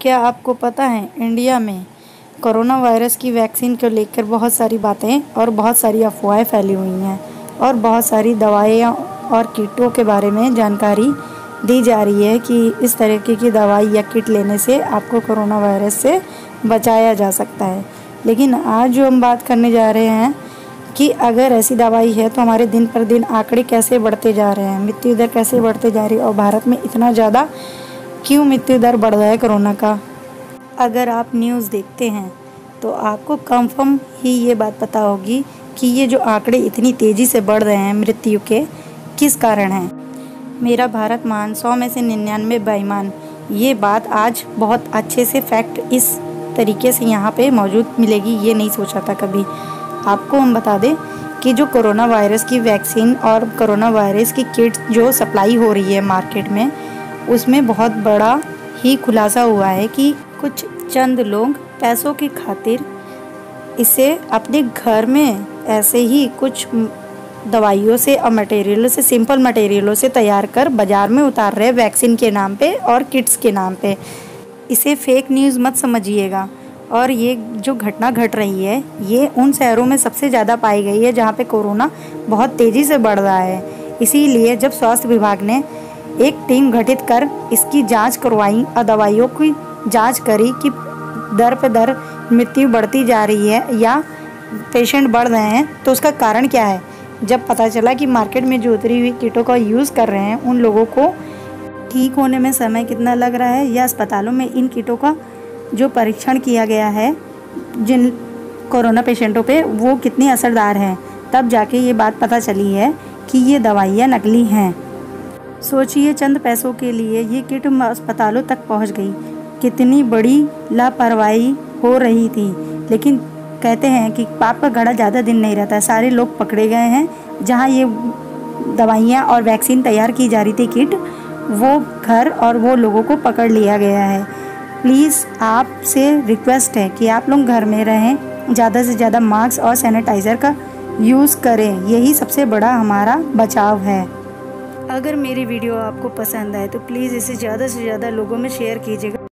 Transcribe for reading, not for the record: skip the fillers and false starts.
क्या आपको पता है इंडिया में कोरोना वायरस की वैक्सीन को लेकर बहुत सारी बातें और बहुत सारी अफवाहें फैली हुई हैं और बहुत सारी दवाइयाँ और किटों के बारे में जानकारी दी जा रही है कि इस तरीके की दवाई या किट लेने से आपको कोरोना वायरस से बचाया जा सकता है। लेकिन आज जो हम बात करने जा रहे हैं कि अगर ऐसी दवाई है तो हमारे दिन पर दिन आंकड़े कैसे बढ़ते जा रहे हैं, मृत्यु दर कैसे बढ़ते जा रही है और भारत में इतना ज़्यादा क्यों मृत्यु दर बढ़ रहा है कोरोना का। अगर आप न्यूज़ देखते हैं तो आपको कंफर्म ही ये बात पता होगी कि ये जो आंकड़े इतनी तेज़ी से बढ़ रहे हैं मृत्यु के किस कारण हैं। मेरा भारत महान 100 में से 99 बेईमान, ये बात आज बहुत अच्छे से फैक्ट इस तरीके से यहाँ पे मौजूद मिलेगी, ये नहीं सोचा था कभी। आपको हम बता दें कि जो कोरोना वायरस की वैक्सीन और कोरोना वायरस की किट जो सप्लाई हो रही है मार्केट में, उसमें बहुत बड़ा ही खुलासा हुआ है कि कुछ चंद लोग पैसों की खातिर इसे अपने घर में ऐसे ही कुछ दवाइयों से और मटेरियलों से, सिंपल मटेरियलों से तैयार कर बाज़ार में उतार रहे हैं वैक्सीन के नाम पे और किट्स के नाम पे। इसे फेक न्यूज़ मत समझिएगा। और ये जो घटना घट रही है ये उन शहरों में सबसे ज़्यादा पाई गई है जहाँ पे कोरोना बहुत तेज़ी से बढ़ रहा है। इसीलिए जब स्वास्थ्य विभाग ने एक टीम गठित कर इसकी जांच करवाई और दवाइयों की जांच करी कि दर पे दर मृत्यु बढ़ती जा रही है या पेशेंट बढ़ रहे हैं, तो उसका कारण क्या है। जब पता चला कि मार्केट में जो उतरी हुई किटों का यूज़ कर रहे हैं उन लोगों को ठीक होने में समय कितना लग रहा है या अस्पतालों में इन किटों का जो परीक्षण किया गया है जिन कोरोना पेशेंटों पे वो कितनी असरदार है, तब जाके ये बात पता चली है कि ये दवाइयाँ नकली हैं। सोचिए, चंद पैसों के लिए ये किट अस्पतालों तक पहुंच गई, कितनी बड़ी लापरवाही हो रही थी। लेकिन कहते हैं कि पाप का घड़ा ज़्यादा दिन नहीं रहता है। सारे लोग पकड़े गए हैं। जहां ये दवाइयाँ और वैक्सीन तैयार की जा रही थी किट, वो घर और वो लोगों को पकड़ लिया गया है। प्लीज़ आपसे रिक्वेस्ट है कि आप लोग घर में रहें, ज़्यादा से ज़्यादा मास्क और सैनिटाइज़र का यूज़ करें, यही सबसे बड़ा हमारा बचाव है। अगर मेरी वीडियो आपको पसंद आए तो प्लीज़ इसे ज़्यादा से ज़्यादा लोगों में शेयर कीजिएगा।